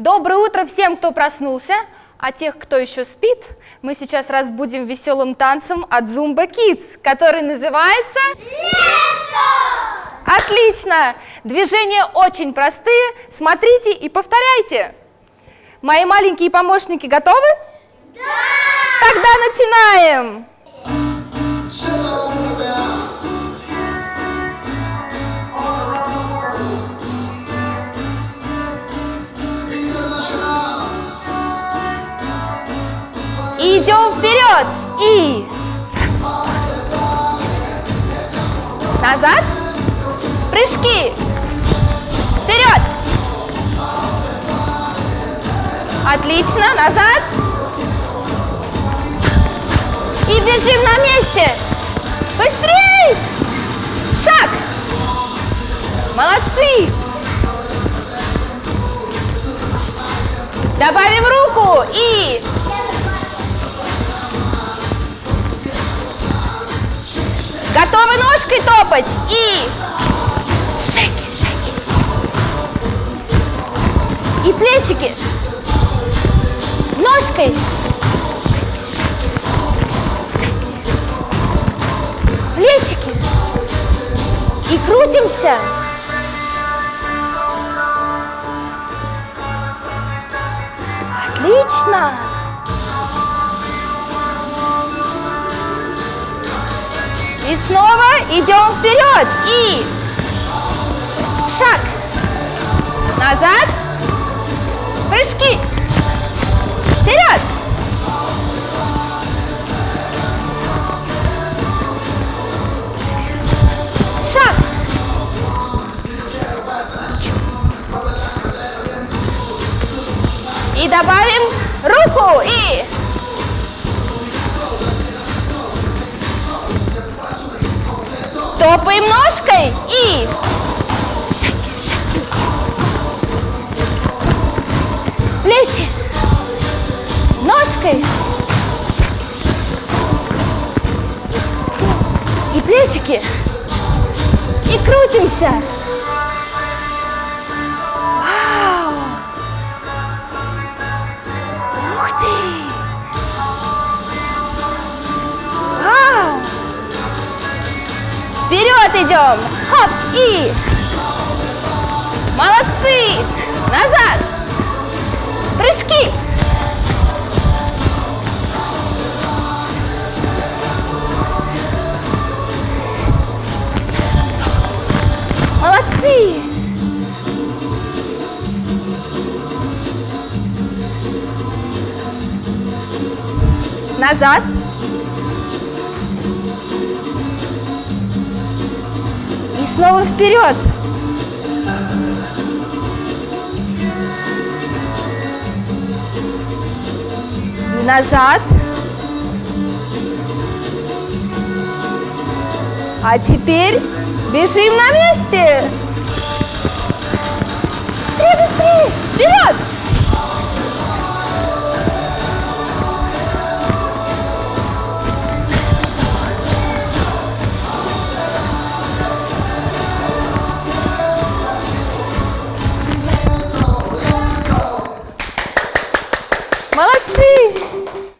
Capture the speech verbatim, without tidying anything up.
Доброе утро всем, кто проснулся, а тех, кто еще спит, мы сейчас разбудим веселым танцем от Zumba Kids, который называется Лето! Отлично! Движения очень простые, смотрите и повторяйте. Мои маленькие помощники готовы? Да! Тогда начинаем! Идем вперед и назад, прыжки, вперед, отлично, назад и бежим на месте, быстрей, шаг, молодцы, добавим руку и готовы ножкой топать и шейки, шейки. И плечики. Ножкой. Плечики. И крутимся. Отлично. И снова идем вперед. И шаг. Назад. Прыжки. Вперед. Шаг. И добавим руку. И топаем ножкой и шейки, шейки. Плечи, ножкой шейки, шейки. И плечики, и крутимся. Вау! Ух ты! Вау! Вперед идем! Хоп! И! Молодцы! Назад! Прыжки! Молодцы! Назад! И снова вперед. И назад. А теперь бежим на месте. Быстрее, быстрее. Вперед. Молодцы!